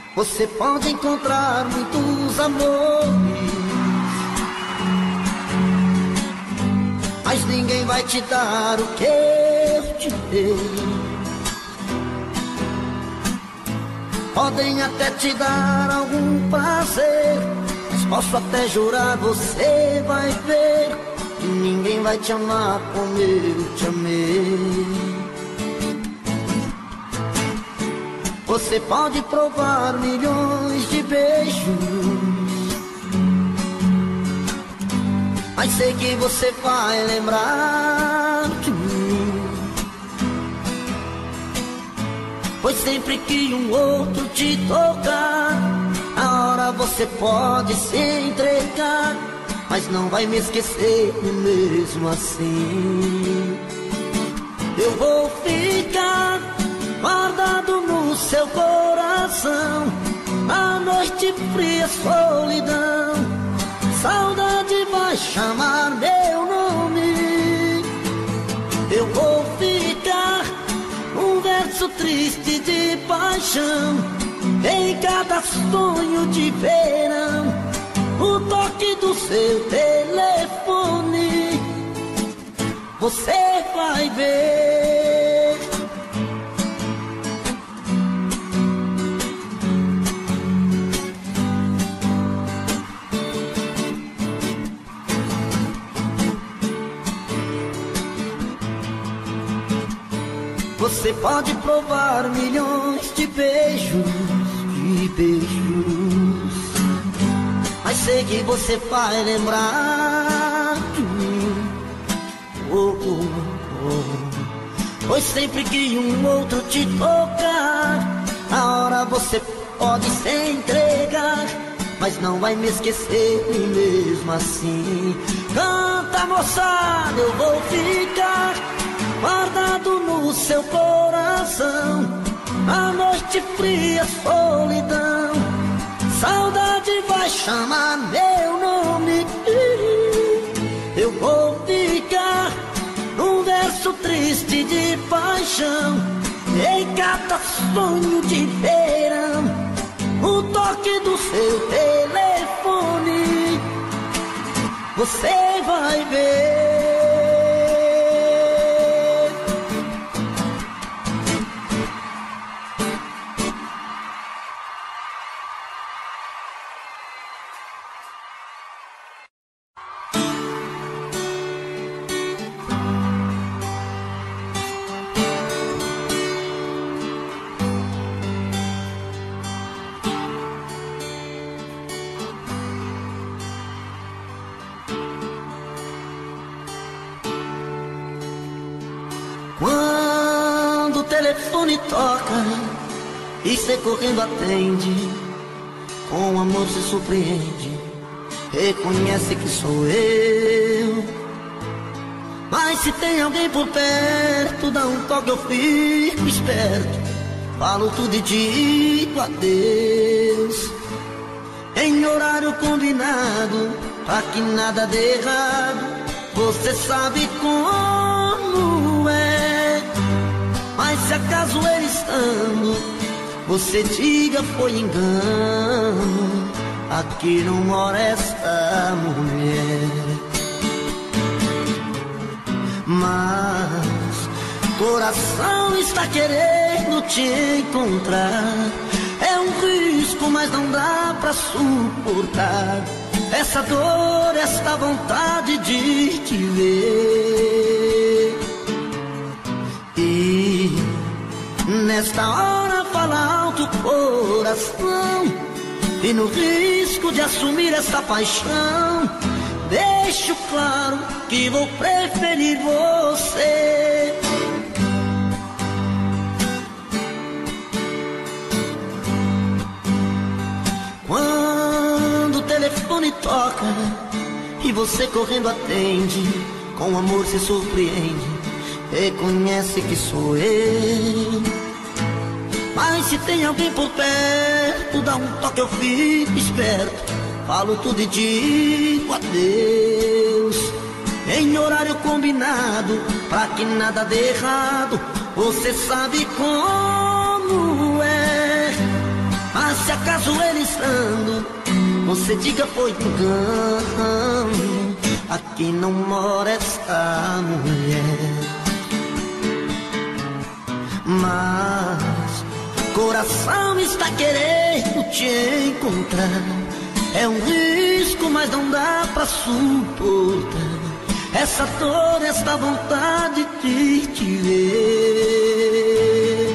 Você pode encontrar muitos amores, mas ninguém vai te dar o que eu te dei. Podem até te dar algum prazer, mas posso até jurar, você vai ver que ninguém vai te amar como eu te amei. Você pode provar milhões de beijos, mas sei que você vai lembrar de mim, pois sempre que um outro te tocar, a hora você pode se entregar, mas não vai me esquecer mesmo assim. Eu vou ficar guardado no seu coração, a noite fria, solidão, saudade vai chamar meu nome. Eu vou ficar um verso triste de paixão, em cada sonho de verão, o toque do seu telefone, você vai ver. Você pode provar milhões de beijos, mas sei que você vai lembrar de mim. Pois sempre que um outro te tocar, a hora você pode se entregar, mas não vai me esquecer mesmo assim. Canta, moçada, eu vou ficar guardado no seu coração, a noite fria, solidão, saudade vai chamar meu nome. Eu vou ficar um verso triste de paixão, em cada sonho de verão, o toque do seu telefone, você vai ver. Quando o telefone toca e cê correndo atende, com amor se surpreende, reconhece que sou eu. Mas se tem alguém por perto, dá um toque, eu fico esperto, falo tudo e digo adeus, em horário combinado, pra que nada dê errado. Você sabe como é, mas se acaso ele estando, você diga foi engano, aqui não mora esta mulher. Mas coração está querendo te encontrar, é um risco, mas não dá pra suportar essa dor, esta vontade de te ver. E nesta hora fala alto o coração, e no risco de assumir esta paixão, deixo claro que vou preferir você. Quando o telefone toca e você correndo atende, com amor se surpreende, reconhece que sou eu. Mas se tem alguém por perto, dá um toque, eu fico esperto, falo tudo e digo adeus, em horário combinado, pra que nada dê errado. Você sabe como é, mas se acaso ele estando, você diga foi engano. Aqui não mora esta mulher, mas coração está querendo te encontrar. É um risco, mas não dá pra suportar essa dor, esta vontade de te ver.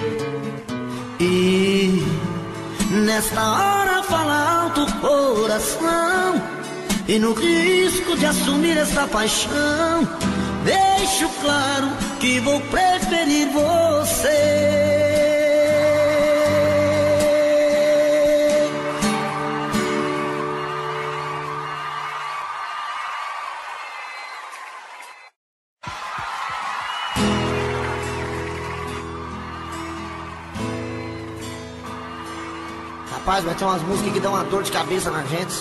E nesta hora fala alto o coração, e no risco de assumir esta paixão, deixo claro que vou preferir você. Rapaz, vai ter umas músicas que dão uma dor de cabeça na gente.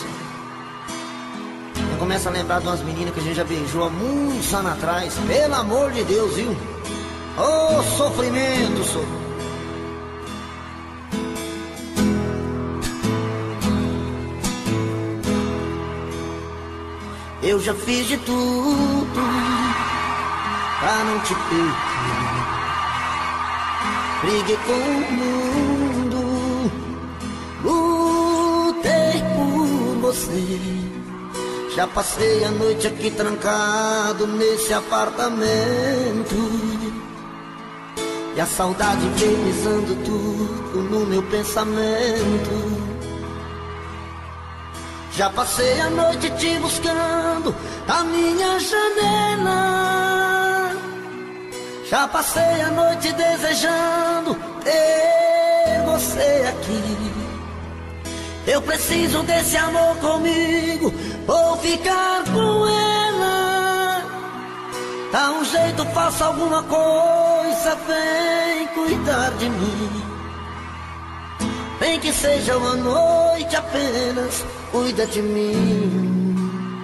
Eu começo a lembrar de umas meninas que a gente já beijou há muitos anos atrás. Pelo amor de Deus, viu? Ô, sofrimento, sofrimento. Eu já fiz de tudo pra não te perder. Briguei com o mundo, lutei por você. Já passei a noite aqui trancado nesse apartamento, e a saudade infernizando tudo no meu pensamento. Já passei a noite te buscando na minha janela. Já passei a noite desejando ter você aqui. Eu preciso desse amor comigo, vou ficar com ela. Dá um jeito, faça alguma coisa, vem cuidar de mim. Nem que seja uma noite apenas, cuida de mim.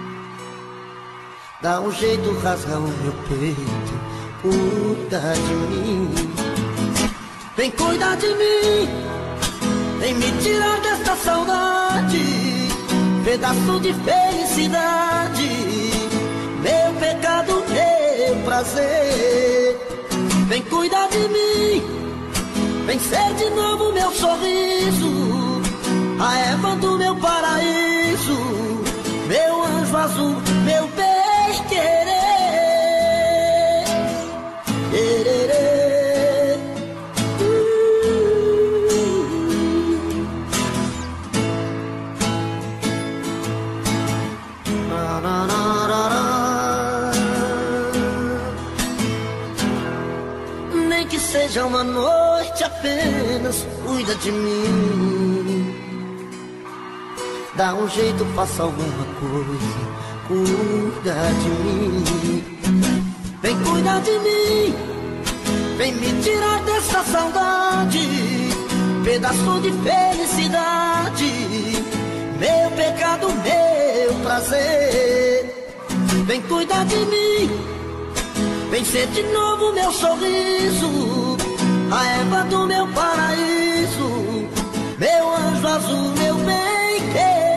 Dá um jeito, rasga o meu peito, cuida de mim. Vem cuidar de mim, vem me tirar desta saudade, pedaço de felicidade, meu pecado, meu prazer. Vem cuidar de mim, vem ser de novo meu sorriso, a Eva do meu paraíso, meu anjo azul, meu bem querer. Nem que seja uma noite apenas, cuida de mim. Dá um jeito, faça alguma coisa, cuida de mim. Vem cuidar de mim, vem me tirar dessa saudade, pedaço de felicidade, meu pecado, meu prazer. Vem cuidar de mim, vem ser de novo meu sorriso, a Eva do meu paraíso, meu anjo azul, meu bem querer.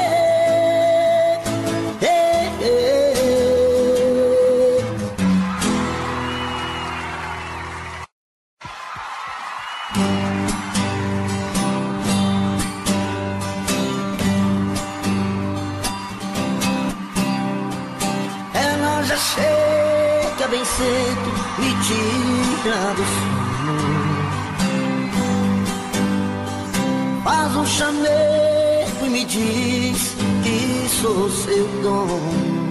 Ela já chega bem cedo, me tira do sono, faz um chamego e me diz que sou seu dono.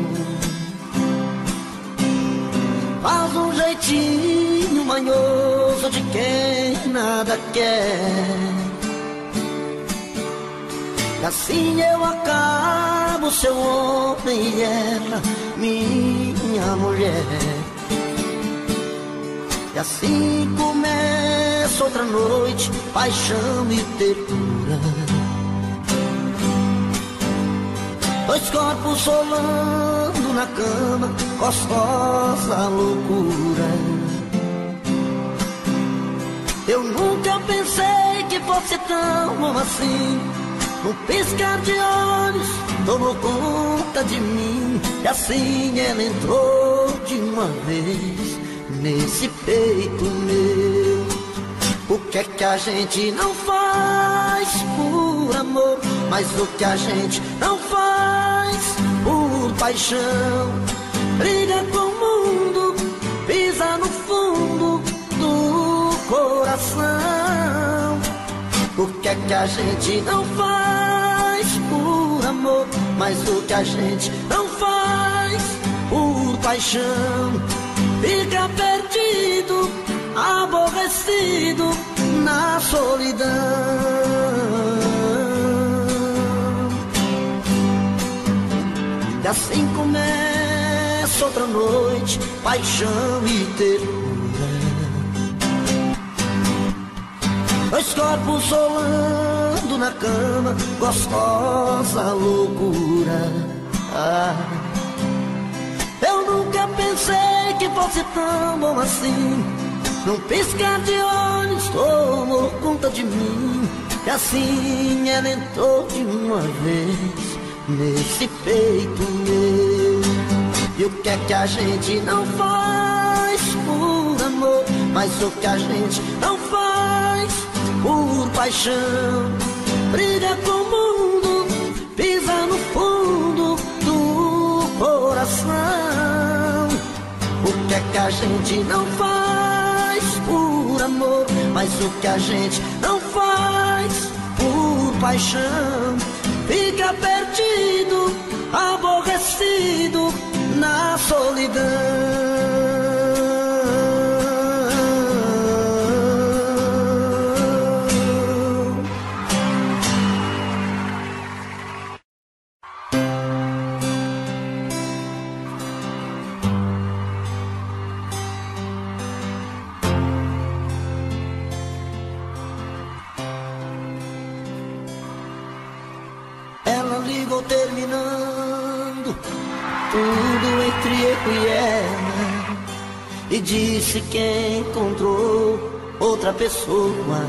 Faz um jeitinho manhoso de quem nada quer, e assim eu acabo seu homem e ela minha mulher. E assim começa outra noite, paixão e ternura, dois corpos rolando na cama, gostosa loucura. Eu nunca pensei que fosse tão bom assim. Um piscar de olhos tomou conta de mim, e assim ela entrou de uma vez nesse peito meu. O que é que a gente não faz por amor, mas o que a gente não faz por paixão? Briga com o mundo, pisa no fundo do coração. O que é que a gente não faz por amor, mas o que a gente não faz por paixão? Fica perdido, aborrecido na solidão. E assim começa outra noite, paixão e ternura. Dois corpos rolando na cama, gostosa loucura. Eu nunca pensei que fosse tão bom assim. Num piscar de olhos tomou conta de mim, e assim ela entrou de uma vez nesse peito meu. E o que é que a gente não faz por amor, mas o que a gente não faz por paixão? Briga com o mundo, pisa no fundo do coração. O que é que a gente não faz por amor, mas o que a gente não faz por paixão? Fica perdido, aborrecido na solidão. Terminando tudo entre eu e ela, e disse que encontrou outra pessoa.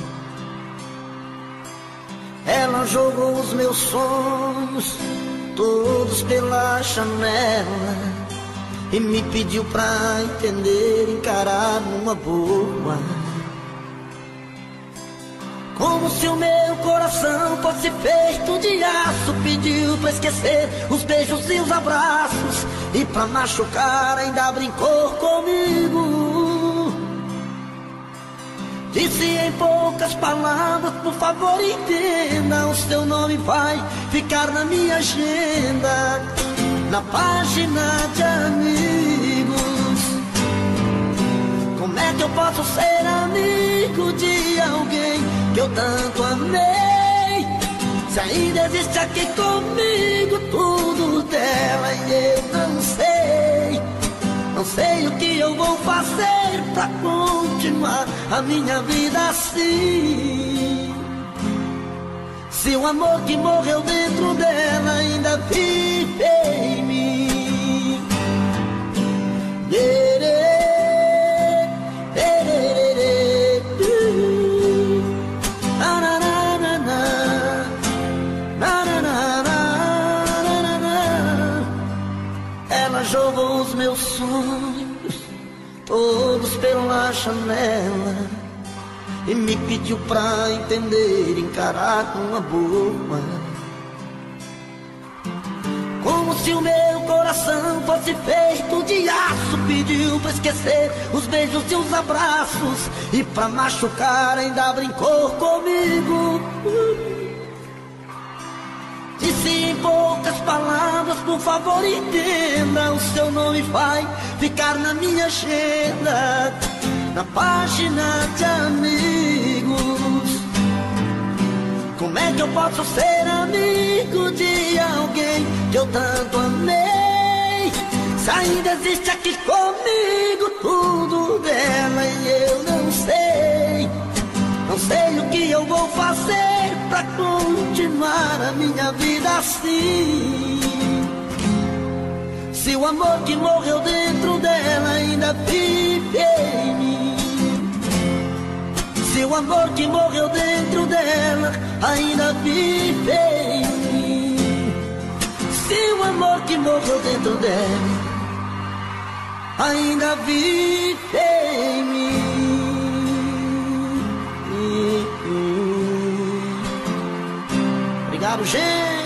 Ela jogou os meus sonhos todos pela janela e me pediu pra entender, encarar numa boa. Como se o meu coração fosse feito de aço, pediu pra esquecer os beijos e os abraços, e pra machucar ainda brincou comigo. Disse em poucas palavras: por favor entenda, o seu nome vai ficar na minha agenda, na página de amigos. Como é que eu posso ser amigo de alguém que eu tanto amei, se ainda existe aqui comigo tudo dela e eu não sei? Não sei o que eu vou fazer pra continuar a minha vida assim, se o amor que morreu dentro dela ainda vive em mim. Ela jogou os meus sonhos todos pela janela e me pediu pra entender, encarar com uma boa. Como se o meu coração fosse feito de aço, pediu pra esquecer os beijos e os abraços, e pra machucar ainda brincou comigo. Disse em poucas palavras: por favor entenda, o seu nome vai ficar na minha agenda, na página de amigos. Como é que eu posso ser amigo de alguém que eu tanto amei, se ainda existe aqui comigo tudo dela e eu não sei? Não sei o que eu vou fazer pra continuar a minha vida assim, se o amor que morreu dentro dela ainda vive em mim. Se o amor que morreu dentro dela ainda vive em mim. Se o amor que morreu dentro dela ainda vive em mim. Obrigado, gente.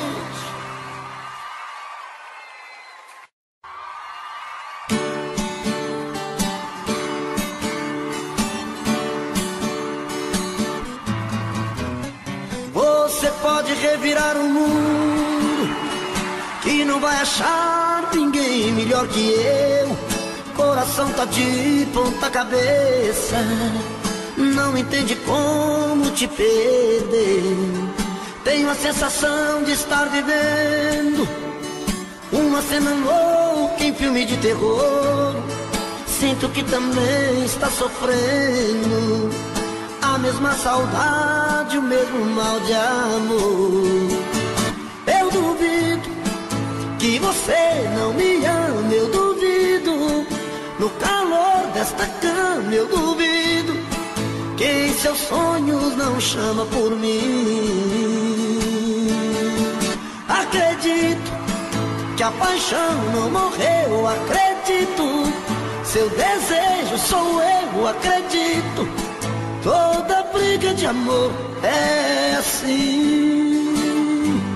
Você pode revirar o mundo, que não vai achar ninguém melhor que eu. Coração tá de ponta cabeça, não entende como te perder. Tenho a sensação de estar vivendo uma cena louca em filme de terror. Sinto que também está sofrendo a mesma saudade, o mesmo mal de amor. Eu duvido que você não me ama, eu duvido. No calor desta cama eu duvido que em seus sonhos não chama por mim. Acredito que a paixão não morreu, acredito. Seu desejo sou eu, acredito. Toda briga de amor é assim.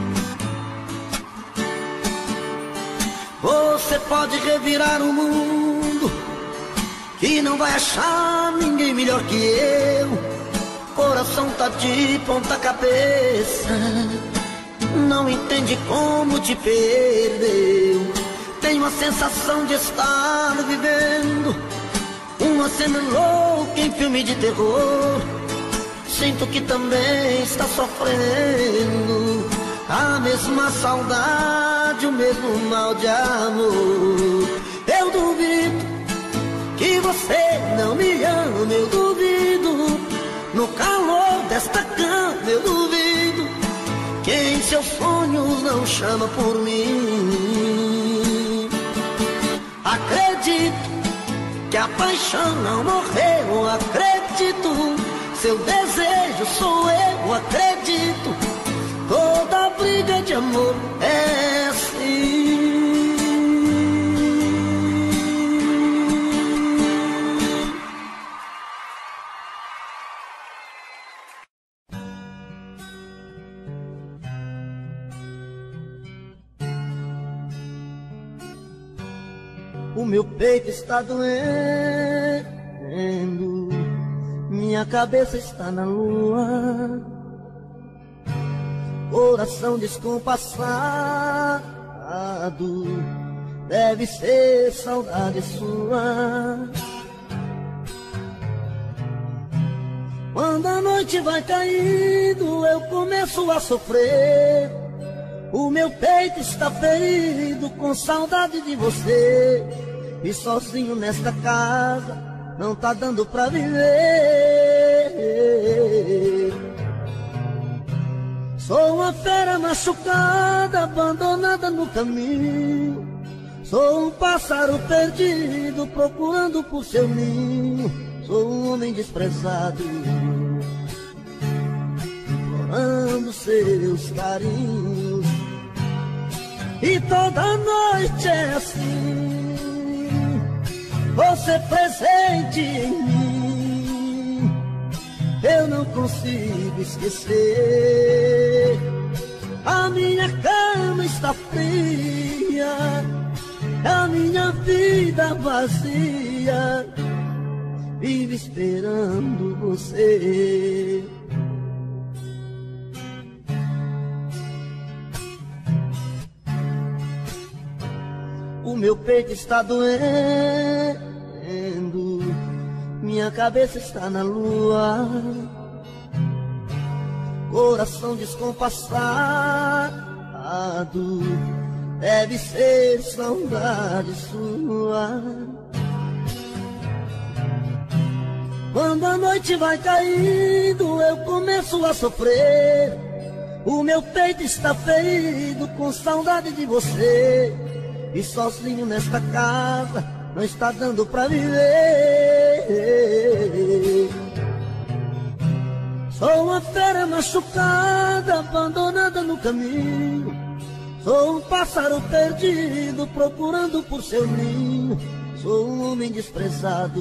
Você pode revirar o mundo, que não vai achar ninguém melhor que eu. Coração tá de ponta cabeça, não entende como te perdeu. Tenho a sensação de estar vivendo uma cena louca em filme de terror. Sinto que também está sofrendo a mesma saudade, o mesmo mal de amor. Eu duvido que você não me ama, eu duvido. No calor desta cama eu duvido que em seus sonhos não chama por mim. Acredito que a paixão não morreu, acredito. Seu desejo sou eu, acredito. Toda briga de amor é assim. O meu peito está doendo, minha cabeça está na lua, coração descompassado, deve ser saudade sua. Quando a noite vai caindo, eu começo a sofrer. O meu peito está ferido com saudade de você. E sozinho nesta casa não tá dando pra viver. Sou uma fera machucada, abandonada no caminho. Sou um pássaro perdido, procurando por seu ninho. Sou um homem desprezado, implorando seus carinhos. E toda noite é assim, você presente em mim. Eu não consigo esquecer. A minha cama está fria, a minha vida vazia, vive esperando você. O meu peito está doendo, minha cabeça está na lua, coração descompassado, deve ser saudade sua. Quando a noite vai caindo, eu começo a sofrer. O meu peito está ferido com saudade de você. E sozinho nesta casa não está dando pra viver. Sou uma fera machucada, abandonada no caminho. Sou um pássaro perdido, procurando por seu ninho. Sou um homem desprezado,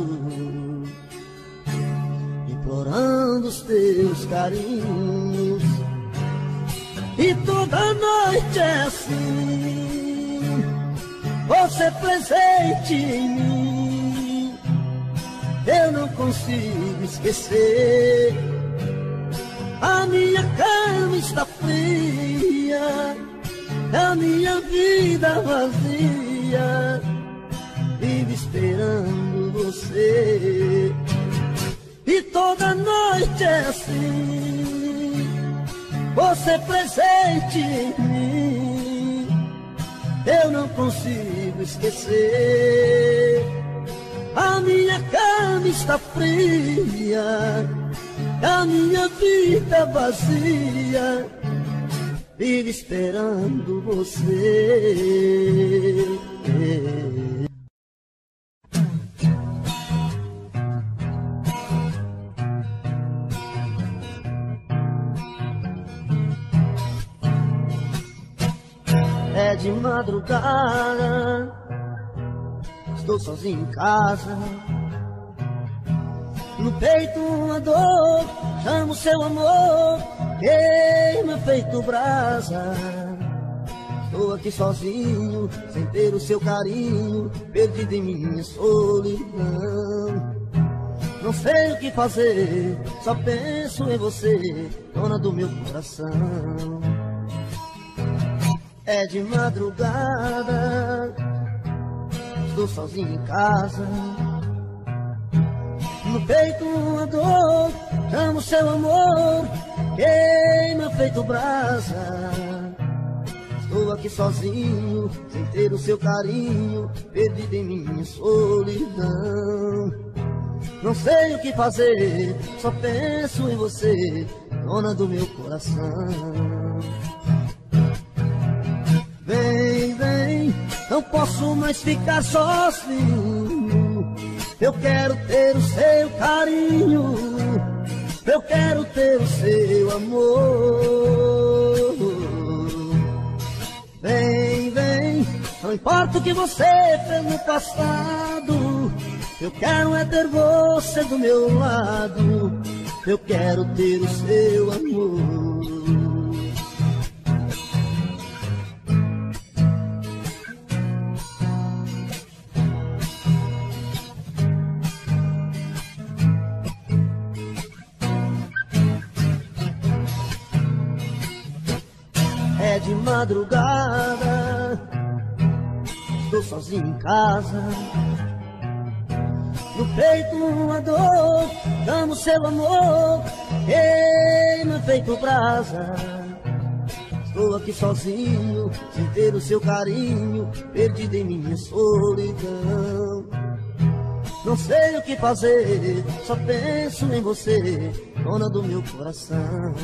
implorando os teus carinhos. E toda noite é assim, você presente em mim. Eu não consigo esquecer. A minha cama está fria, a minha vida vazia, vivo esperando você. E toda noite é assim, você presente em mim. Eu não consigo esquecer. A minha cama está fria, a minha vida vazia, vivo esperando você. É de madrugada, estou sozinho em casa. No peito uma dor, chamo seu amor, queima feito brasa. Estou aqui sozinho, sem ter o seu carinho, perdido em minha solidão. Não sei o que fazer, só penso em você, dona do meu coração. É de madrugada, estou sozinho em casa. No peito uma dor, chamo seu amor, queima feito brasa. Estou aqui sozinho, sem ter o seu carinho, perdido em minha solidão. Não sei o que fazer, só penso em você, dona do meu coração. Vem, vem, não posso mais ficar sozinho. Eu quero ter o seu carinho, eu quero ter o seu amor. Vem, vem, não importa o que você fez no passado, eu quero é ter você do meu lado, eu quero ter o seu amor. É de madrugada, estou sozinho em casa. No peito uma dor, amo seu amor, queima feito brasa. Estou aqui sozinho, sem ter o seu carinho, perdido em minha solidão. Não sei o que fazer, só penso em você, dona do meu coração.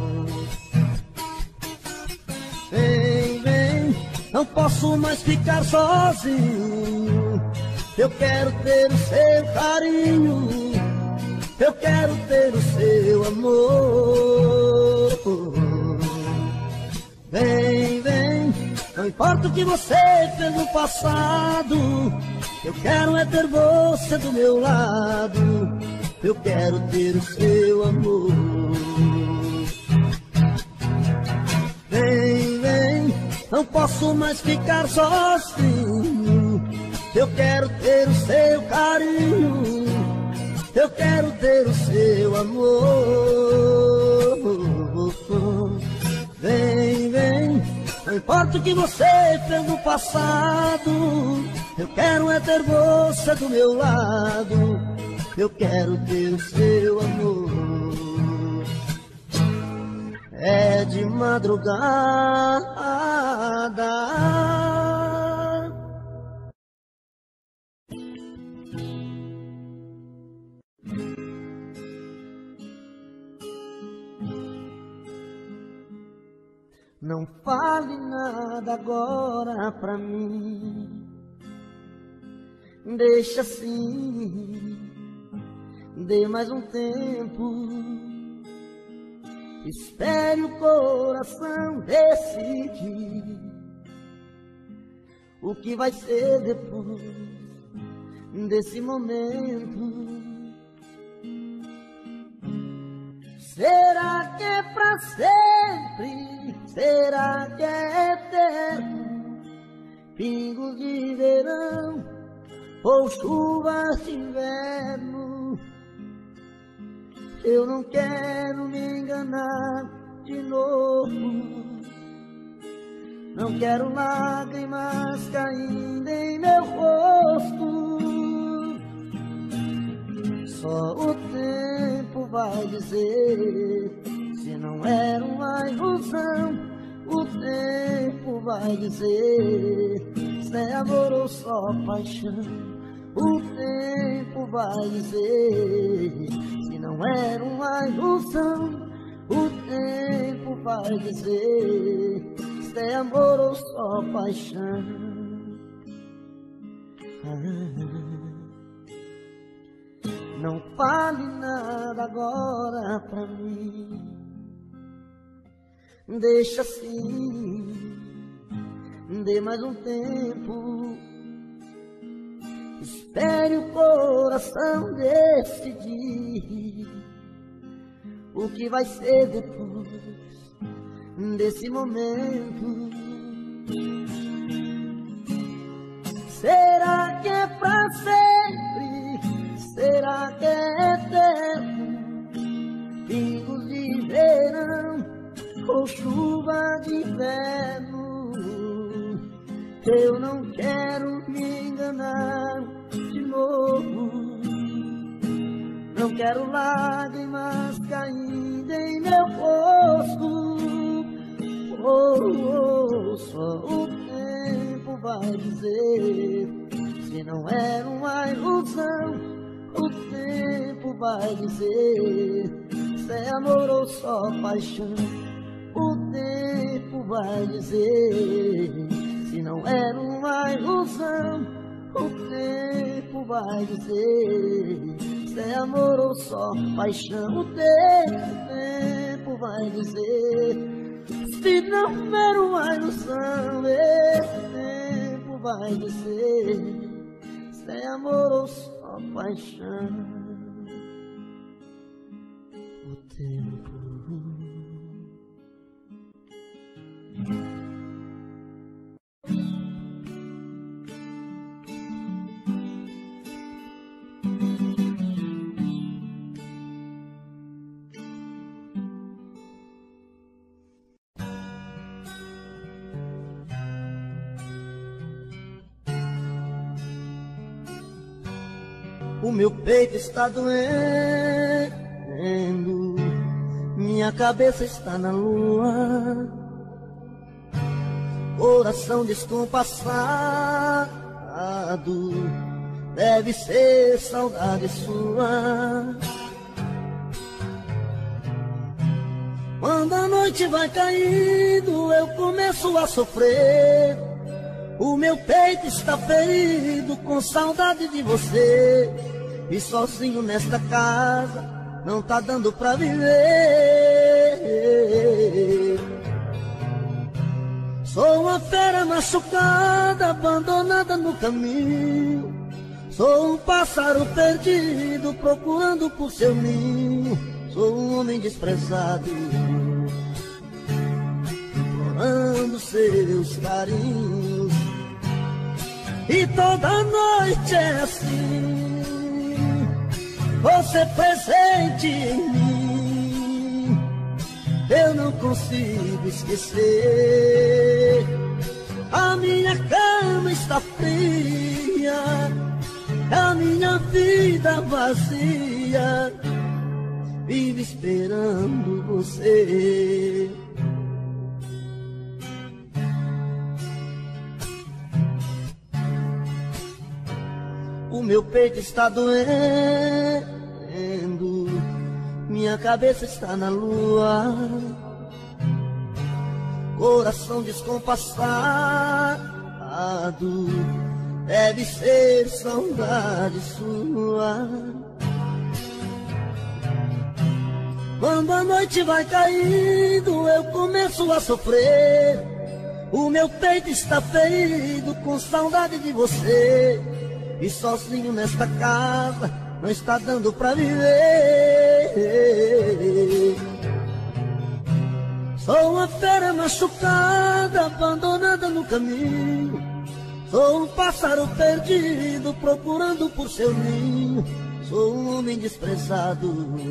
Vem, vem, não posso mais ficar sozinho. Eu quero ter o seu carinho, eu quero ter o seu amor. Vem, vem, não importa o que você fez no passado, eu quero é ter você do meu lado, eu quero ter o seu amor. Vem, vem, não posso mais ficar sozinho. Eu quero ter o seu carinho, eu quero ter o seu amor. Vem, vem, não importa o que você fez no passado, eu quero é ter você do meu lado, eu quero ter o seu amor. É de madrugada. Não fale nada agora pra mim, deixa assim, dê mais um tempo. Espere o coração decidir o que vai ser depois desse momento. Será que é pra sempre? Será que é eterno? Pingos de verão ou chuvas de inverno? Eu não quero me enganar de novo. Não quero lágrimas caindo em meu rosto. Só o tempo vai dizer se não era uma ilusão. O tempo vai dizer se é amor ou só paixão. O tempo vai dizer se não era uma ilusão. O tempo vai dizer se é amor ou só paixão. Não fale nada agora pra mim. Deixa assim, dê mais um tempo. Espere o coração decidir o que vai ser depois desse momento. Será que é pra sempre? Será que é eterno? Pingos de verão ou chuva de inverno? Eu não quero me enganar de novo. Não quero lágrimas caindo em meu rosto. Só o tempo vai dizer se não era uma ilusão. O tempo vai dizer se é amor ou só paixão. O tempo vai dizer se não era uma ilusão. O tempo vai dizer se é amor ou só paixão. O tempo vai dizer se não era uma ilusão. Esse tempo vai dizer se é amor ou só paixão. O tempo. O meu peito está doendo, minha cabeça está na lua, coração descompassado, deve ser saudade sua. Quando a noite vai caindo, eu começo a sofrer. O meu peito está ferido com saudade de você. E sozinho nesta casa não tá dando pra viver. Sou uma fera machucada, abandonada no caminho. Sou um pássaro perdido, procurando por seu ninho. Sou um homem desprezado, implorando seus carinhos. E toda noite é assim, você presente em mim. Eu não consigo esquecer. A minha cama está fria, a minha vida vazia, vive esperando você. O meu peito está doendo, minha cabeça está na lua, coração descompassado, deve ser saudade sua. Quando a noite vai caindo, eu começo a sofrer. O meu peito está ferido com saudade de você. E sozinho nesta casa não está dando pra viver. Sou uma fera machucada, abandonada no caminho. Sou um pássaro perdido, procurando por seu ninho. Sou um homem desprezado,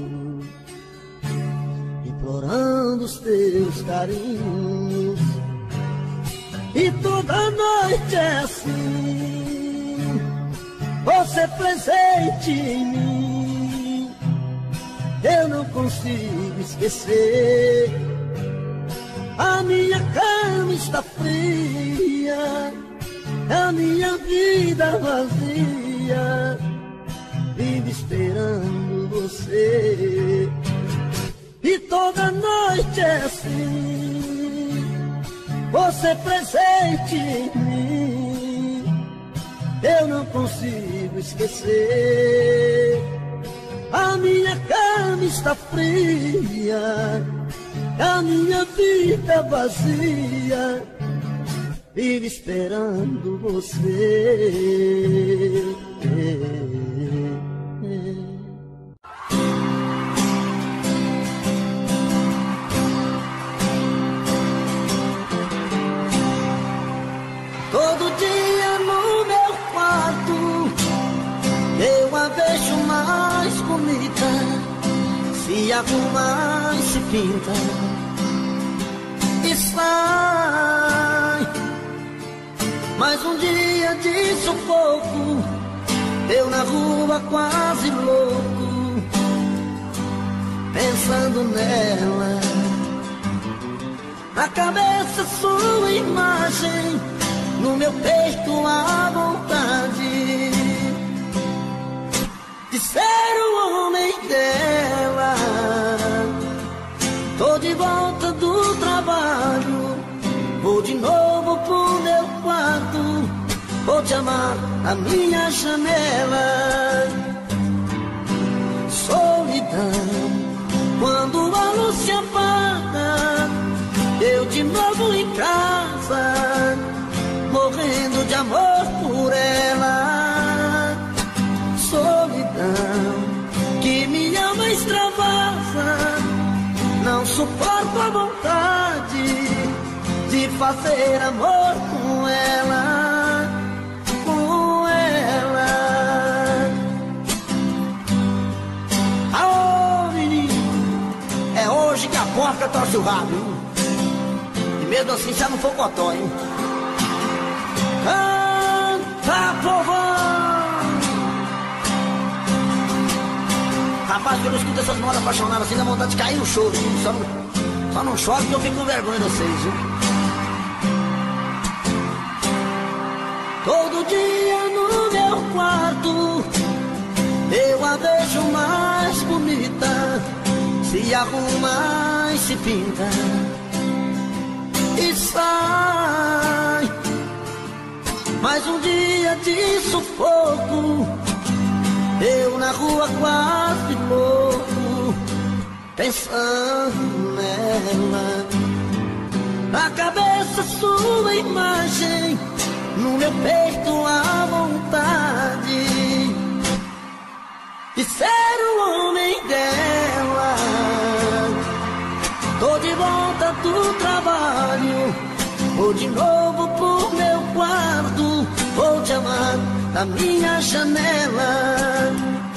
implorando os teus carinhos. E toda noite é assim, você presente em mim. Eu não consigo esquecer. A minha cama está fria, a minha vida vazia, vive esperando você. E toda noite é assim, você presente em mim. Eu não consigo esquecer. A minha cama está fria, a minha vida vazia, vive esperando você. Todo dia no meu quarto eu a vejo mais bonita, se arruma e se pinta e sai. Mais um dia de sufoco, eu na rua quase louco, pensando nela. Na cabeça sua imagem, no meu peito a vontade de ser o homem dela. Tô de volta do trabalho, vou de novo pro meu quarto, vou te amar na minha janela. Solidão, quando a luz se apaga, eu de novo em casa, morrendo de amor por ela. Solidão, que me ama extravasa, não suporto a vontade de fazer amor com ela, com ela. Aô, menino, é hoje que a porca torce o rabo, e mesmo assim já não for cotó, hein? Canta, povão! Rapaz, quando eu escuto essas modas apaixonadas assim, dá vontade de cair no choro. Só não choro porque eu fico com vergonha de vocês, viu? Todo dia no meu quarto eu a vejo mais bonita, se arruma e se pinta e sai. Mais um dia de sufoco, eu na rua quase louco, pensando nela. Na cabeça sua imagem, no meu peito a vontade de ser o homem dela. Tô de volta do trabalho, vou de novo pro meu quarto, vou te amar na minha janela.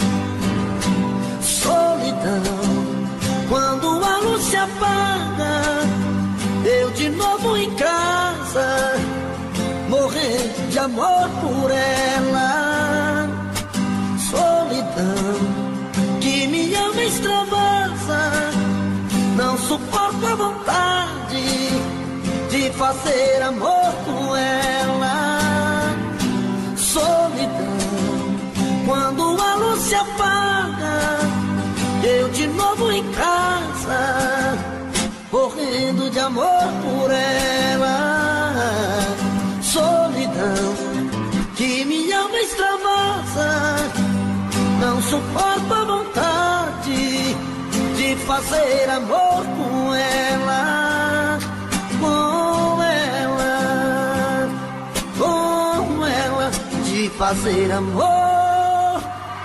Solidão, quando a luz se apaga, eu de novo em casa, morrer de amor por ela. Solidão, que me ama extravasa, não suporto a vontade de fazer amor com ela. Solidão, quando a luz se apaga, eu de novo em casa, morrendo de amor por ela. Solidão, que me ama extravasa, não suporto a vontade de fazer fazer amor com ela, com ela, com ela, de fazer amor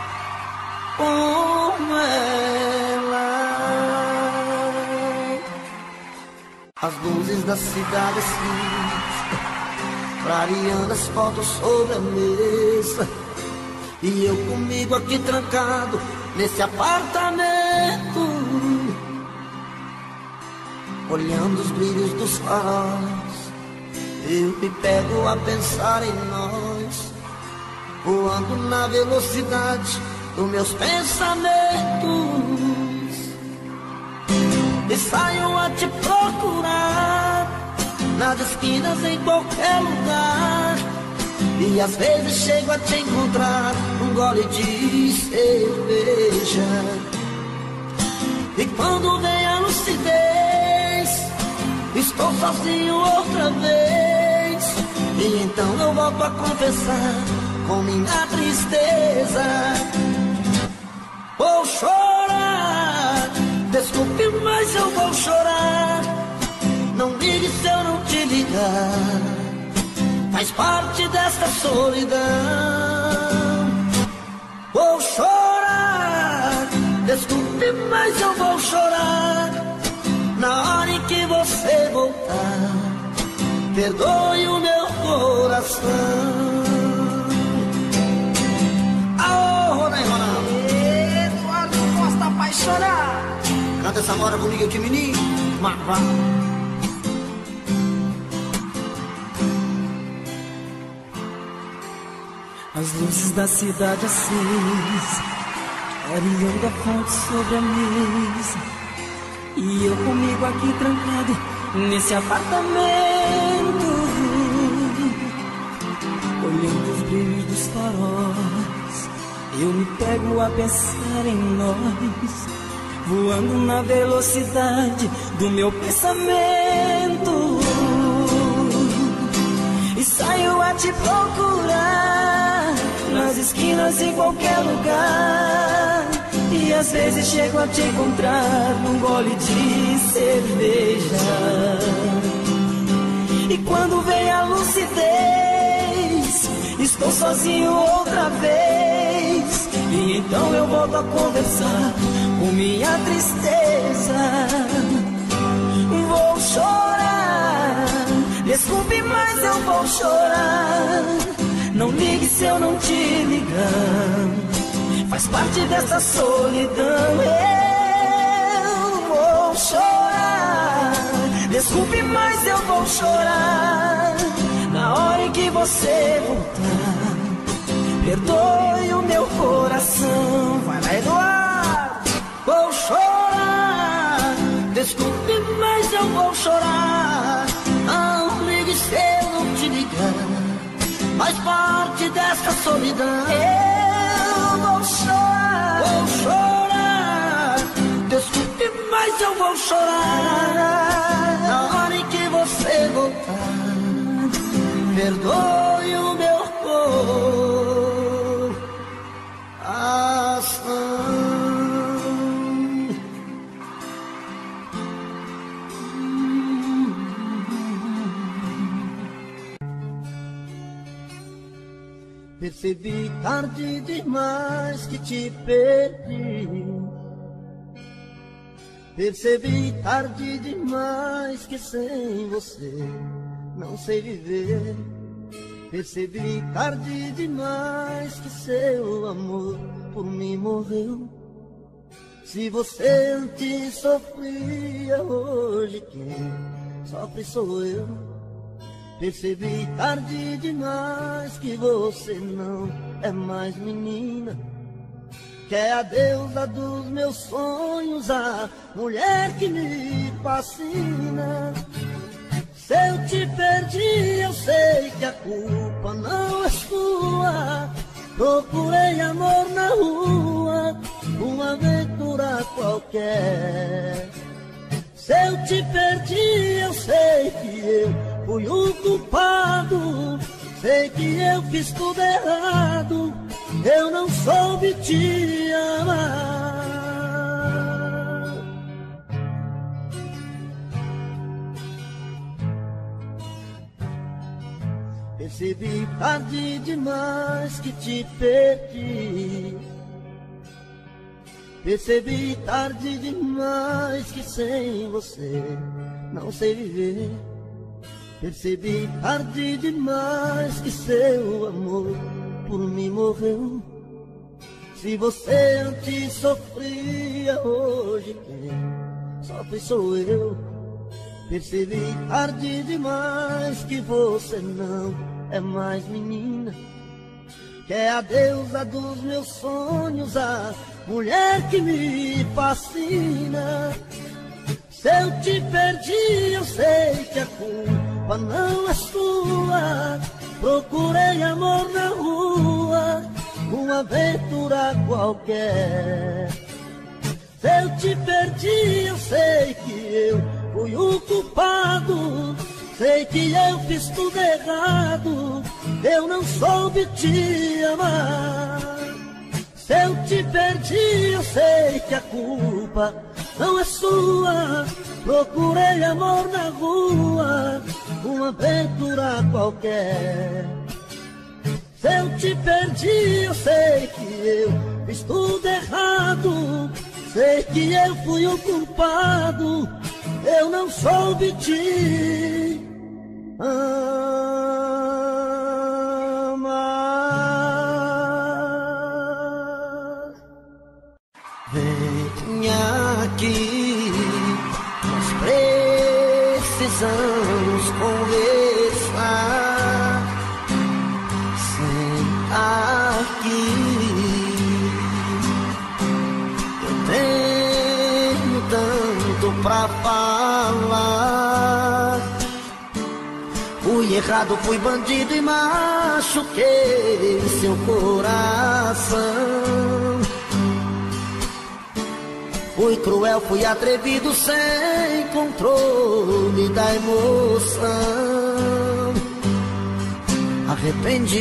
com ela. As luzes da cidade assim, clareando as fotos sobre a mesa, e eu comigo aqui trancado nesse apartamento, olhando os brilhos dos faróis. Eu me pego a pensar em nós, voando na velocidade dos meus pensamentos, e saio a te procurar nas esquinas, em qualquer lugar. E às vezes chego a te encontrar um gole de cerveja. E quando vem a lucidez, estou sozinho outra vez. E então eu volto a confessar com minha tristeza. Vou chorar, desculpe, mas eu vou chorar. Não ligue se eu não te ligar, faz parte desta solidão. Vou chorar, desculpe, mas eu vou chorar. Na hora em que você voltar, perdoe o meu coração. Aô, Ronai Ronaldo, Eduardo Costa apaixonado. canta essa mora comigo aqui, menino. Marvá. As luzes da cidade acesa, clareando a fonte sobre a mesa, e eu comigo aqui trancado nesse apartamento, olhando os brilhos dos faróis. Eu me pego a pensar em nós, voando na velocidade do meu pensamento, e saio a te procurar nas esquinas, em qualquer lugar. E às vezes chego a te encontrar num gole de cerveja. E quando vem a lucidez, estou sozinho outra vez. E então eu volto a conversar com minha tristeza. Vou chorar, desculpe, mas eu vou chorar. Não ligue se eu não te ligar, faz parte dessa solidão. Eu vou chorar, desculpe, mas eu vou chorar. Na hora em que você voltar, perdoe o meu coração. Vai lá, Eduardo. Vou chorar, desculpe, mas eu vou chorar. Não ligue se eu não te ligar, faz parte dessa solidão. Eu vou chorar, desculpe, mas eu vou chorar. Na hora em que você voltar, perdoe o meu coração. Percebi tarde demais que te perdi. Percebi tarde demais que sem você não sei viver. Percebi tarde demais que seu amor por mim morreu. Se você antes sofria, hoje quem sofre sou eu. Percebi tarde demais que você não é mais menina, que é a deusa dos meus sonhos, a mulher que me fascina. Se eu te perdi, eu sei que a culpa não é sua. Procurei amor na rua, uma aventura qualquer. Se eu te perdi, eu sei que eu fui o culpado. Sei que eu fiz tudo errado, eu não soube te amar. Percebi tarde demais que te perdi. Percebi tarde demais que sem você não sei viver. Percebi tarde demais que seu amor por mim morreu. Se você antes sofria, hoje quem sofre sou eu. Percebi tarde demais que você não é mais menina, que é a deusa dos meus sonhos, a mulher que me fascina. Se eu te perdi, eu sei que a culpa não é sua. Procurei amor na rua, uma aventura qualquer. Se eu te perdi, eu sei que eu fui o culpado. Sei que eu fiz tudo errado, eu não soube te amar. Se eu te perdi, eu sei que a culpa não é sua. Procurei amor na rua, uma aventura qualquer. Se eu te perdi, eu sei que eu fiz tudo errado. Sei que eu fui o culpado, eu não soube te amar. Venha aqui, nós precisamos conversar. Senta aqui, eu tenho tanto pra falar. Fui errado, fui bandido e machuquei seu coração. Fui cruel, fui atrevido, sem controle da emoção. Arrependi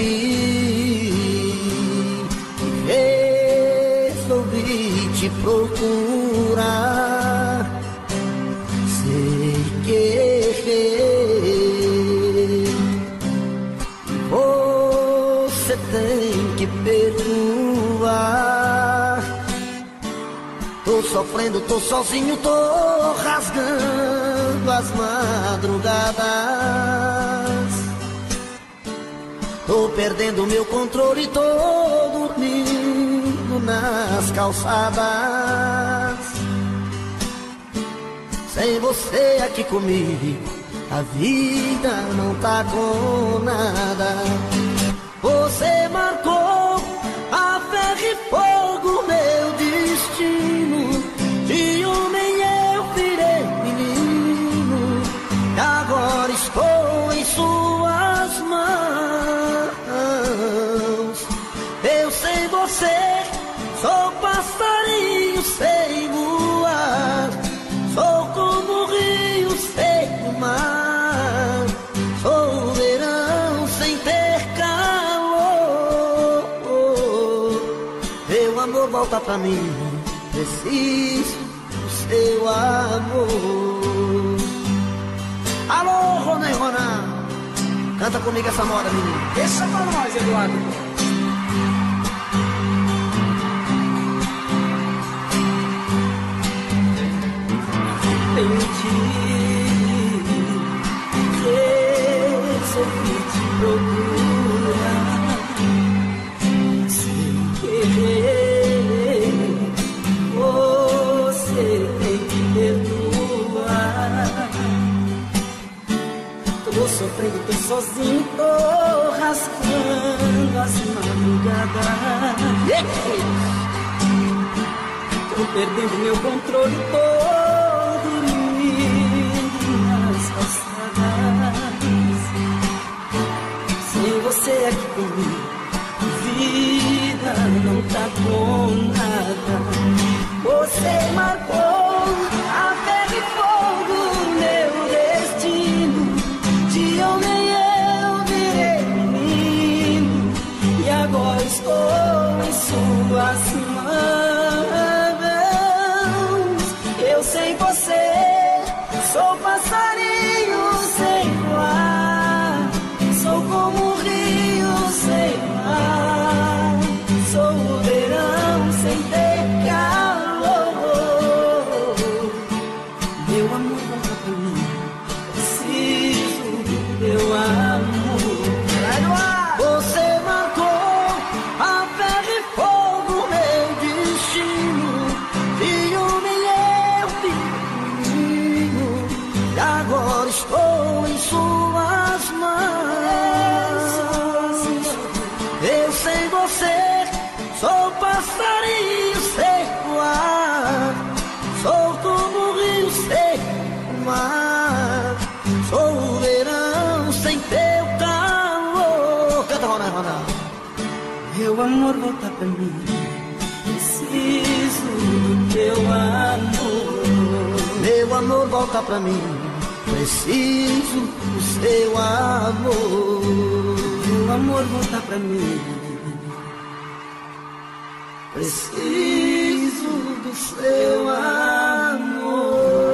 e resolvi te procurar. Sei que errei, você tem que perdoar. Tô sofrendo, tô sozinho, tô rasgando as madrugadas. Tô perdendo meu controle, tô dormindo nas calçadas. Sem você aqui comigo, a vida não tá com nada. Você marcou a ferro e fogo meu destino. De homem eu virei menino, e agora estou em suas mãos. Eu sem você sou passarinho sem voar. Sou como o rio sem o mar. Sou verão sem ter calor. Meu amor, volta pra mim, preciso do seu amor. Alô, Rona e Rona, canta comigo essa moda, menino. Deixa pra nós, Eduardo. Entendi, resolvi te procurar. Sem querer, você tem que perdoar. Tô sofrendo, tô sozinho, tô rasgando as madrugadas. Tô perdendo meu controle, tô sem você aqui comigo, vida não tá com nada. Você marcou a ferro e fogo meu destino. De homem eu virei menino, e agora estou em suas mãos. Eu sem você sou passarinho sem voar. Sou como estou em suas mãos. Eu sem você sou passarinho sem voar, sou como o rio sem o mar, sou o verão sem teu calor. Canta, Ronaldo. Meu amor, volta pra mim, preciso do teu amor. Meu amor, volta pra mim, preciso do seu amor. Meu amor, volta pra mim, preciso do seu amor.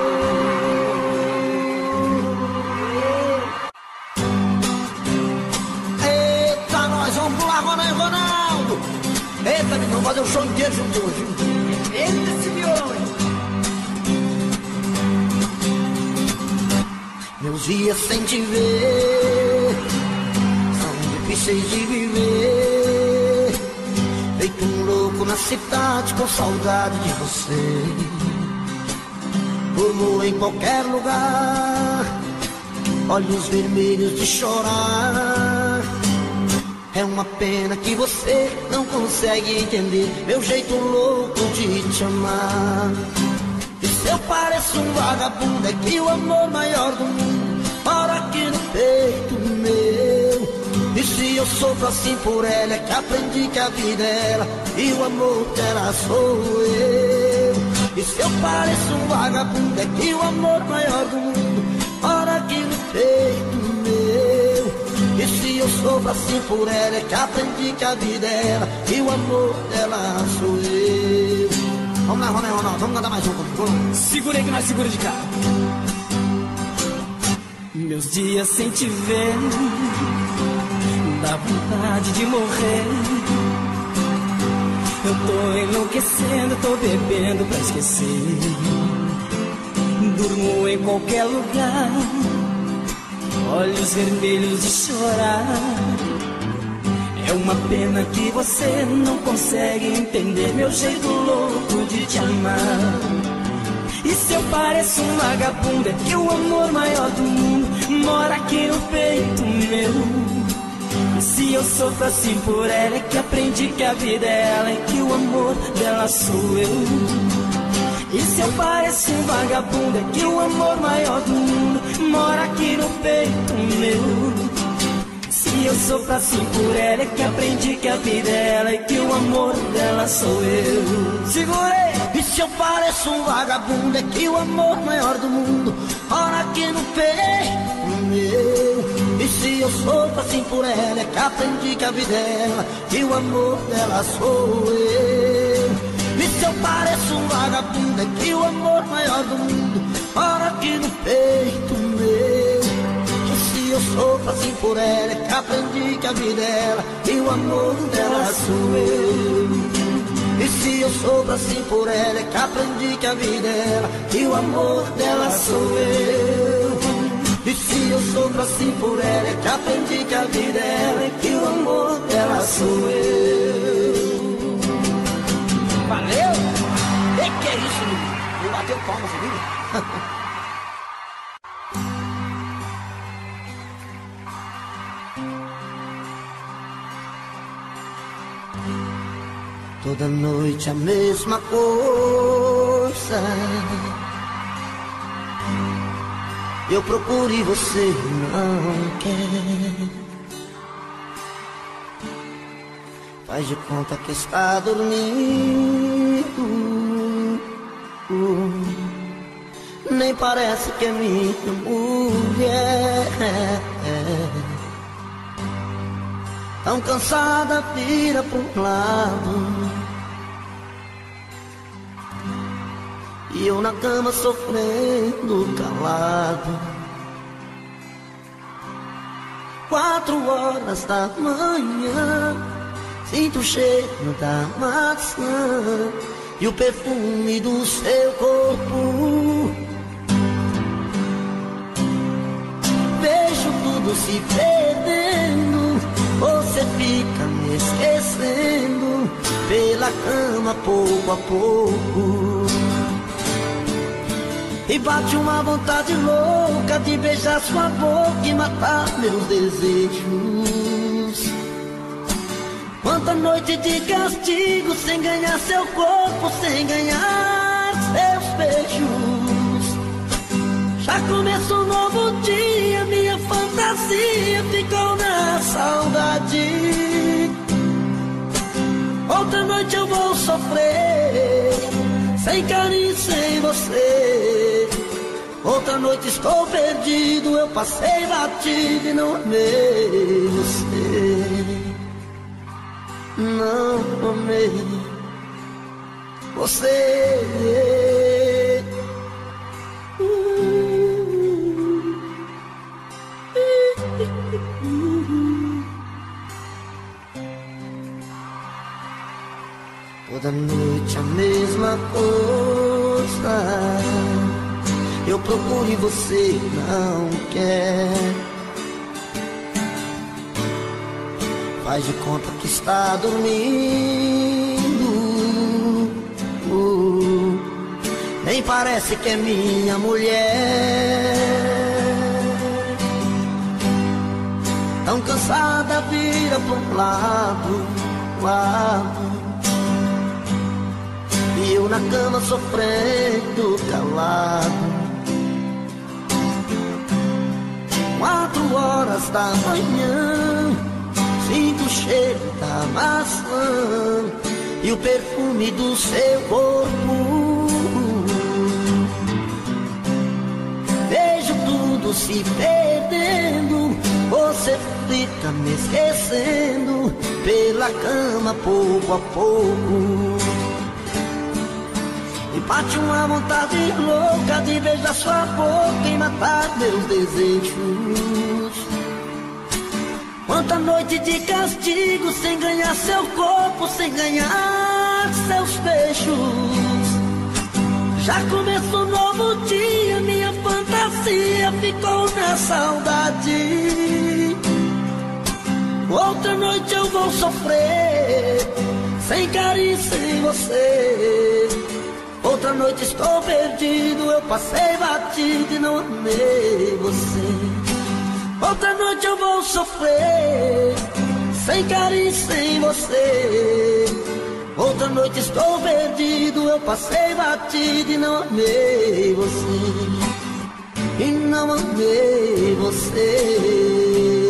Eita, nós vamos pular, Ronaldo. Eita, vamos fazer um show inteiro junto hoje. eita esse violão. Meus dias sem te ver são difíceis de viver, feito um louco na cidade com saudade de você. Durmo em qualquer lugar, olhos vermelhos de chorar. É uma pena que você não consegue entender meu jeito louco de te amar. E se eu pareço um vagabundo, é que o amor maior do mundo mora aqui no peito meu. E se eu sofro assim por ela, é que aprendi que a vida é ela e o amor dela sou eu. E se eu pareço um vagabundo, é que o amor maior do mundo mora aqui no peito meu. E se eu sofro assim por ela, é que aprendi que a vida é ela e o amor dela sou eu. Vamos lá, Ronaldo, vamos cantar mais um comigo. Segura aí que nós segura de cá. Meus dias sem te ver, dá vontade de morrer. Eu tô enlouquecendo, tô bebendo pra esquecer. Durmo em qualquer lugar, olhos vermelhos de chorar. É uma pena que você não consegue entender meu jeito louco de te amar. E se eu pareço um vagabundo, é que o amor maior do mundo mora aqui no peito meu. E se eu sofro assim por ela, é que aprendi que a vida é ela e que o amor dela sou eu. E se eu pareço um vagabundo, é que o amor maior do mundo mora aqui no peito meu. Se eu sofro assim por ela, é que aprendi que a vida é ela e que o amor dela sou eu. Segurei! E se eu pareço um vagabundo, é que o amor maior do mundo mora aqui no peito meu. E se eu sofro assim por ela, é que aprendi que a vida é ela e o amor dela sou eu. E se eu pareço um vagabundo, é que o amor maior do mundo mora aqui no peito meu. E se eu sofro assim por ela, é que aprendi que a vida é ela e o amor dela sou eu. E se eu sofro assim por ela, é que aprendi que a vida é ela e o amor dela sou eu. E se eu sofro assim por ela, é que aprendi que a vida é ela e que o amor dela sou eu. Valeu! E que é isso, menino? Vou bater palma, você viu? Toda noite a mesma coisa, eu procuro e você não quer. Faz de conta que está dormindo, nem parece que é minha mulher. Tão cansada, vira pro lado, e eu na cama sofrendo calado. 4 horas da manhã, sinto o cheiro da maçã e o perfume do seu corpo. Vejo tudo se perdendo, você fica me esquecendo pela cama pouco a pouco. E bate uma vontade louca de beijar sua boca e matar meus desejos. Quanta noite de castigo sem ganhar seu corpo, sem ganhar seus beijos. Já começou um novo dia, minha fantasia ficou na saudade. Outra noite eu vou sofrer, sem carinho, sem você. Outra noite estou perdido, eu passei batido e não amei você. Não amei você. Toda noite a mesma coisa, eu procuro e você não quer. Faz de conta que está dormindo, nem parece que é minha mulher. Tão cansada, vira pra um lado, e eu na cama sofrendo calado. 4 horas da manhã, sinto o cheiro da maçã e o perfume do seu corpo. Vejo tudo se perdendo, você fica me esquecendo pela cama pouco a pouco. E bate uma vontade louca de beijar sua boca e matar meus desejos. Quanta noite de castigo sem ganhar seu corpo, sem ganhar seus beijos. Já começou um novo dia, minha fantasia ficou na saudade. Outra noite eu vou sofrer, sem carinho, sem você. Outra noite estou perdido, eu passei batido e não amei você. Outra noite eu vou sofrer, sem carinho, sem você. Outra noite estou perdido, eu passei batido e não amei você. E não amei você.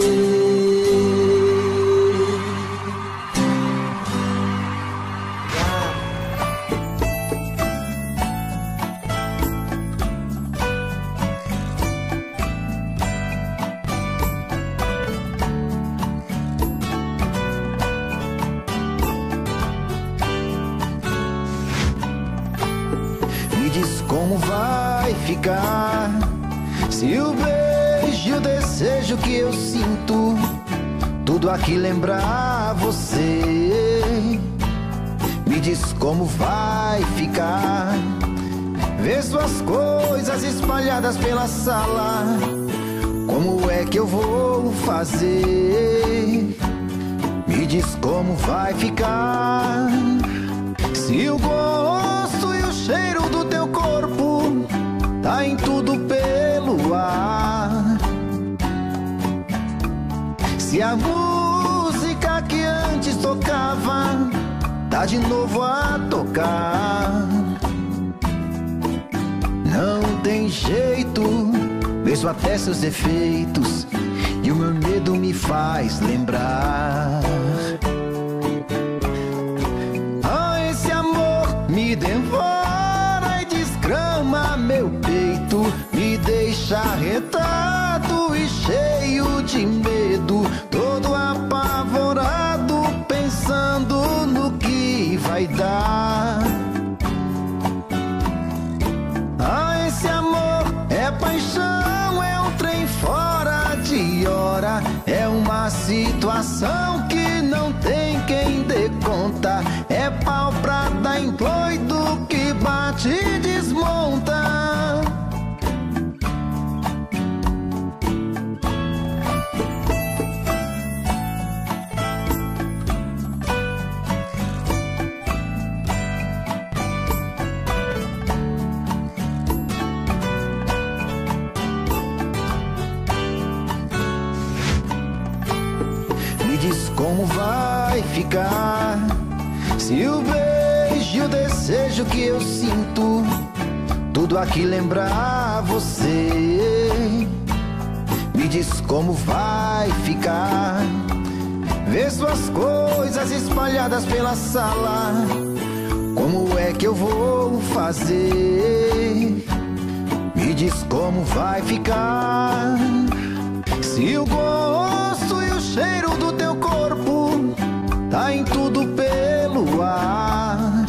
Como vai ficar se o beijo e o desejo que eu sinto tudo aqui lembrar você? Me diz como vai ficar ver suas coisas espalhadas pela sala. Como é que eu vou fazer? Me diz como vai ficar se o gosto e o cheiro do teu corpo tá em tudo pelo ar. Se a música que antes tocava tá de novo a tocar. Não tem jeito, vejo até seus defeitos e o meu medo me faz lembrar. Esse amor me devora e desgrama meu peito, me deixa arretado e cheio de medo, todo apavorado, pensando no que vai dar. Esse amor é paixão, é um trem fora de hora, é uma situação que não tem quem dê conta, é pau pra dar em doido que bate e desmonta. diz como vai ficar se o beijo e o desejo que eu sinto tudo aqui lembrar você. Me diz como vai ficar ver suas coisas espalhadas pela sala. Como é que eu vou fazer? Me diz como vai ficar se o gosto e o cheiro do teu corpo tá em tudo pelo ar.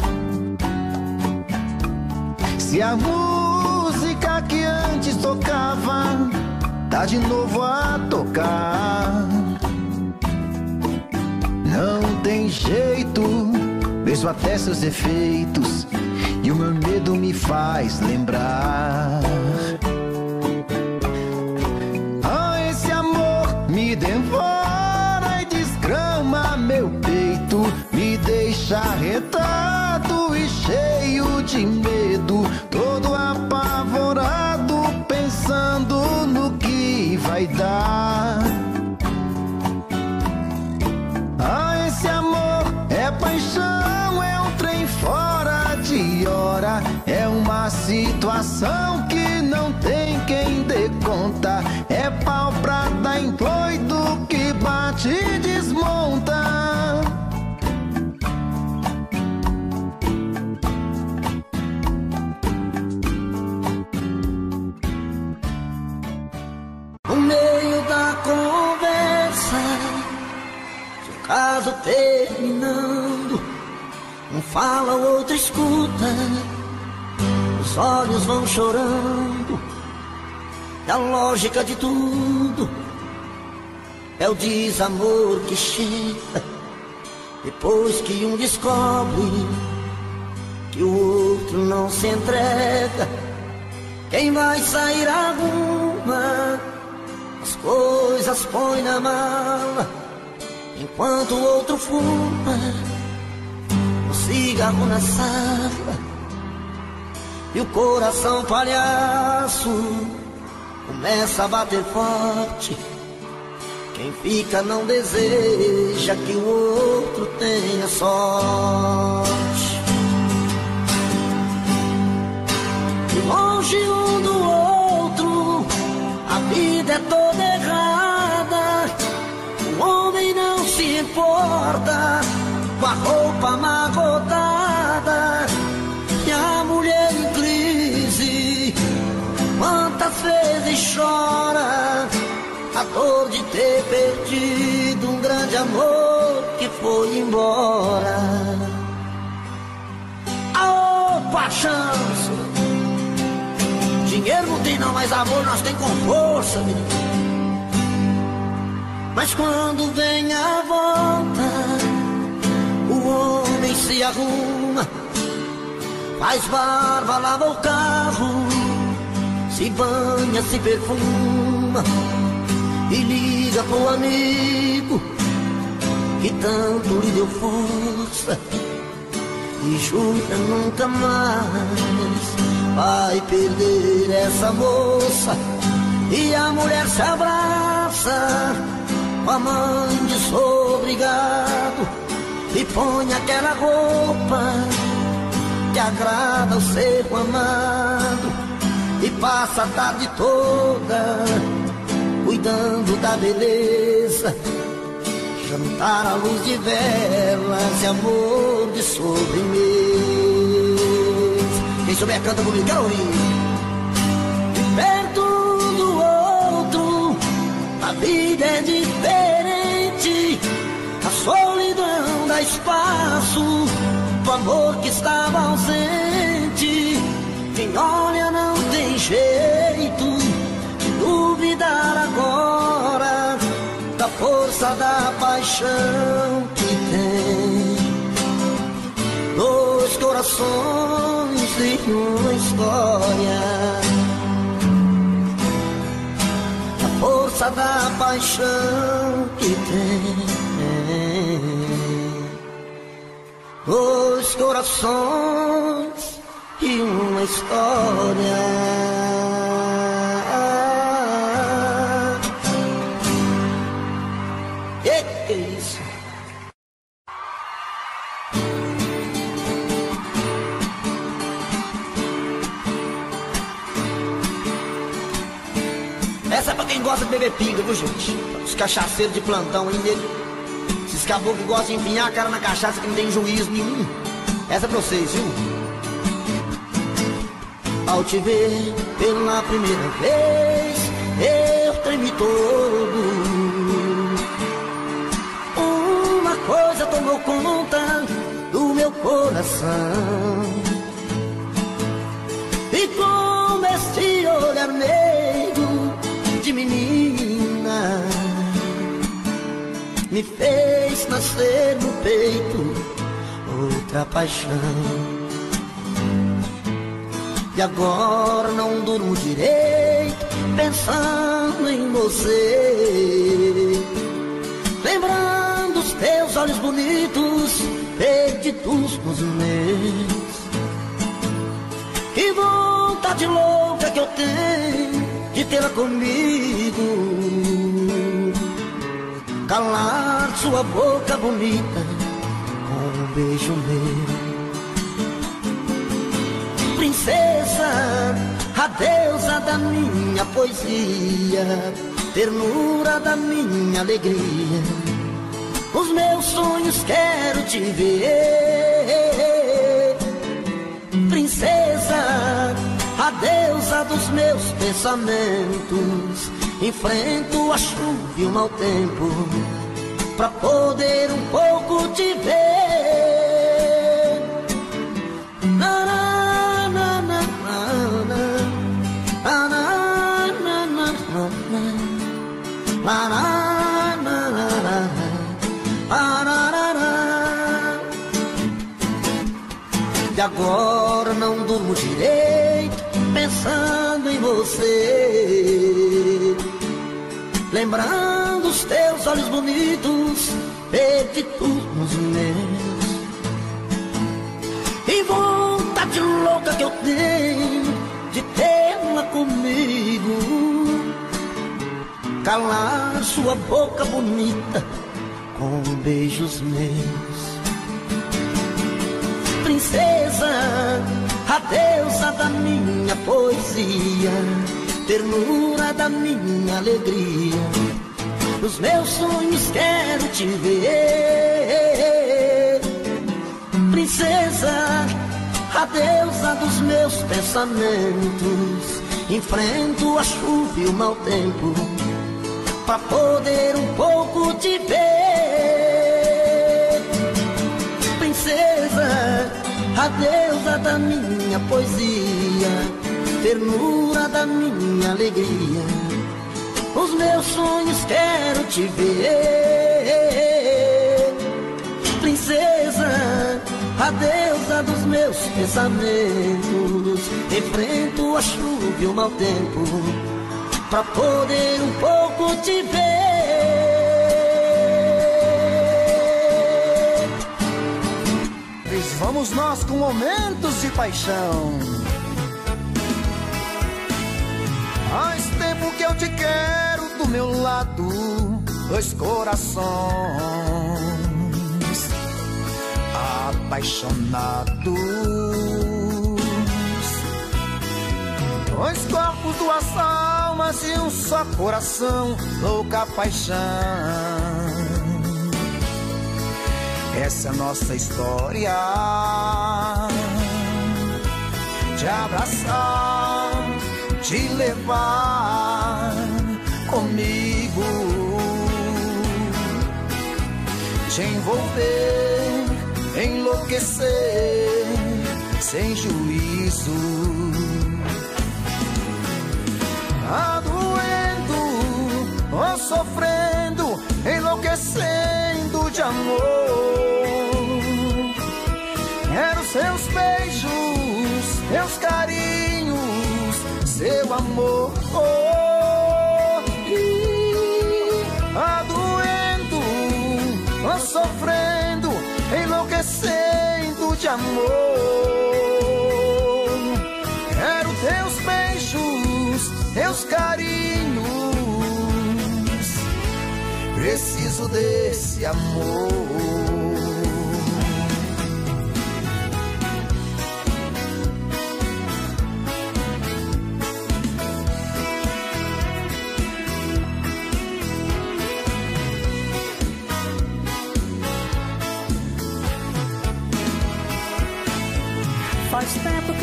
Se a música que antes tocava tá de novo a tocar. Não tem jeito, vejo até seus defeitos e o meu medo me faz lembrar. Ah, esse amor me devora e desgrama meu peito, me deixa arretado e cheio de medo, todo apavorado, pensando no que vai dar. Ah, esse amor é paixão, é um trem fora de hora, é uma situação que não tem quem dê conta, é pau pra dar em doido que bate e desmonta. No meio da conversa, o caso terminando, um fala, o outro escuta, os olhos vão chorando. E a lógica de tudo é o desamor que chega depois que um descobre que o outro não se entrega. Quem vai sair alguma, as coisas põe na mala, enquanto o outro fuma o cigarro na sala. E o coração palhaço começa a bater forte. Quem fica não deseja que o outro tenha sorte. E longe um do outro, a vida é toda errada. O homem não se importa com a roupa amarrotada, e a mulher em crise quantas vezes chora a dor de ter perdido um grande amor que foi embora. Aô, paixão! Dinheiro não tem não, mas amor nós tem com força, menino. Mas quando vem a volta, o homem se arruma, faz barba, lava o carro, se banha, se perfuma e liga pro amigo que tanto lhe deu força e jura nunca mais vai perder essa moça. E a mulher se abraça com a mãe de sobrigado e põe aquela roupa que agrada ao ser amado, e passa a tarde toda cuidando da beleza, jantar à luz de velas e amor de sobremesa. Quem souber canta comigo, quero ouvir. E perto do outro a vida é diferente, a solidão dá espaço pro amor que estava ausente. Quem olha não tem jeito de duvidar agora da força da paixão que tem. Dois corações e uma história, a força da paixão que tem. Dois corações e uma história. Que é isso? pra quem gosta de beber pinga, viu, gente? Os cachaceiros de plantão aí nele. Esses caboclos que gostam de empinhar a cara na cachaça que não tem juízo nenhum. Essa é pra vocês, viu? Ao te ver pela primeira vez, eu tremi todo. Uma coisa tomou conta do meu coração, e com este olhar meigo de menina me fez nascer no peito outra paixão. E agora não durmo direito pensando em você, lembrando os teus olhos bonitos perdidos nos meus. Que vontade louca que eu tenho de tê-la comigo, calar sua boca bonita com um beijo meu. Princesa, a deusa da minha poesia, ternura da minha alegria, os meus sonhos quero te ver. Princesa, a deusa dos meus pensamentos, enfrento a chuva e o mau tempo pra poder um pouco te ver. E agora não durmo direito pensando em você, lembrando os teus olhos bonitos perdidos nos meus. E vontade louca que eu tenho de tê-la comigo, calar sua boca bonita com beijos meus. Princesa, a deusa da minha poesia, ternura da minha alegria, nos meus sonhos quero te ver. Princesa, a deusa dos meus pensamentos, enfrento a chuva e o mau tempo pra poder um pouco te ver. Princesa, a deusa da minha poesia, ternura da minha alegria, os meus sonhos quero te ver. Princesa, a deusa dos meus pensamentos, enfrento a chuva e o mau tempo pra poder um pouco te ver. Vamos nós com momentos de paixão. Faz tempo que eu te quero do meu lado, dois corações apaixonados, dois corpos, duas almas e um só coração, louca paixão. Essa é a nossa história, te abraçar, te levar comigo, te envolver, enlouquecer sem juízo. Tá doendo ou sofrendo, enlouquecendo de amor. Quero seus beijos, seus carinhos, seu amor. Tá doendo ou sofrendo, enlouquecendo de amor. Quero teus beijos, teus carinhos, preciso desse amor.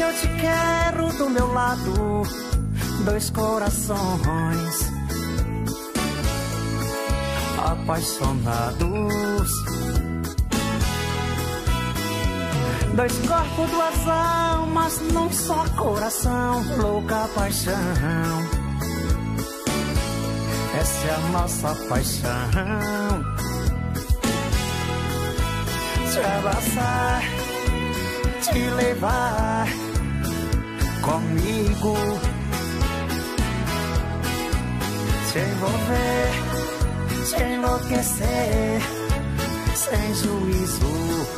eu te quero do meu lado, dois corações apaixonados, dois corpos, duas almas num só coração, louca paixão. Essa é a nossa paixão. Te abraçar, te levar comigo, te envolver, te enlouquecer, sem juízo.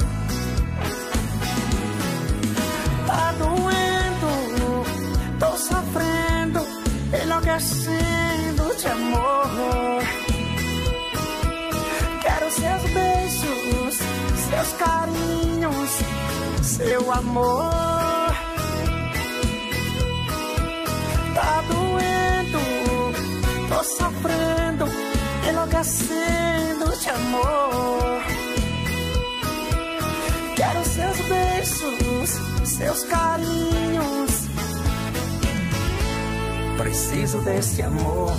Tá doendo, tô sofrendo, enlouquecendo de amor. Quero seus beijos, seus carinhos, seu amor. Tá doendo, tô sofrendo, enlouquecendo de amor. Quero seus beijos, seus carinhos, preciso desse amor.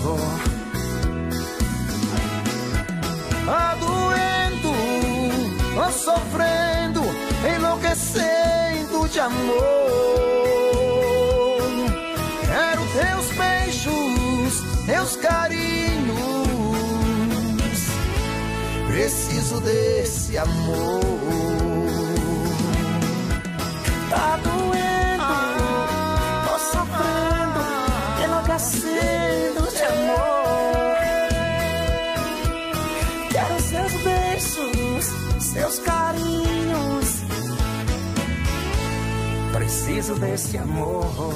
Tá doendo, tô sofrendo, enlouquecendo de amor. Quero teus beijos, teus carinhos, preciso desse amor. Tá doendo, tô sofrendo, enlouquecendo de amor. Quero seus beijos, seus carinhos, preciso desse amor.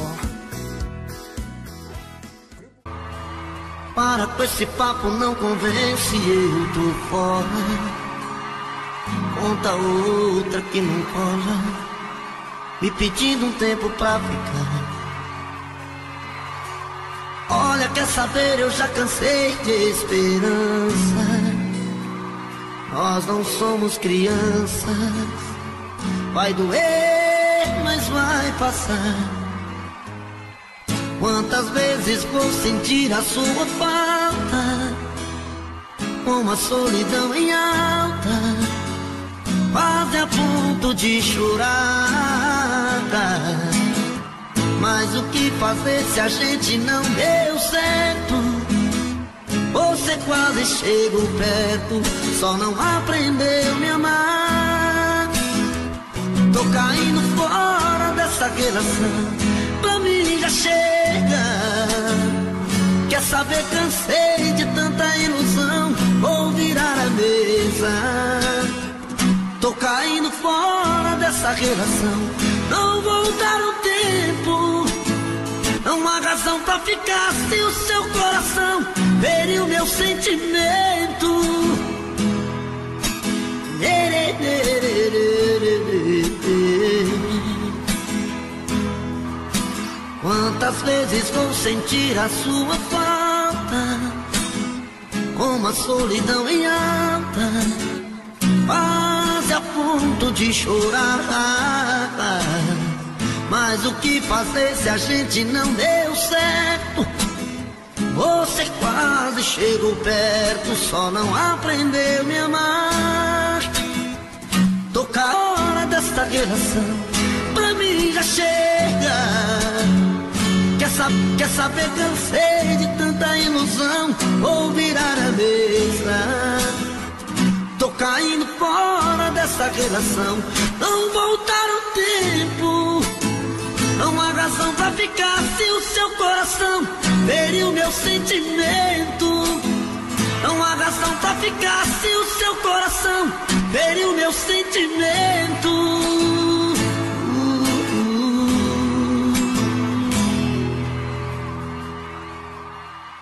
Para com esse papo, não convence, eu tô fora. Conta outra que não cola, me pedindo um tempo pra ficar. Olha, quer saber, eu já cansei de esperança. Nós não somos crianças. Vai doer, mas vai passar. Quantas vezes vou sentir a sua falta, com a solidão em alta, quase a ponto de chorar. Mas o que fazer se a gente não deu certo? Você quase chegou perto, só não aprendeu a me amar. Tô caindo fora dessa relação, pra mim já chega. Quer saber, cansei de tanta ilusão, vou virar a mesa. Tô caindo fora dessa relação, não vou dar o tempo. Não há razão pra ficar se o seu coração feriu meu sentimento. Quantas vezes vou sentir a sua falta, como a solidão em alta, quase a ponto de chorar. Mas o que fazer se a gente não deu certo? Você quase chegou perto, só não aprendeu a me amar. Tô com a hora desta relação, pra mim já chega. Quer saber, cansei de tanta ilusão, vou virar a mesa. Tô caindo fora dessa relação, não voltar o tempo. Não há razão pra ficar se o seu coração feriu meu sentimento. Não há razão pra ficar se o seu coração feriu meu sentimento.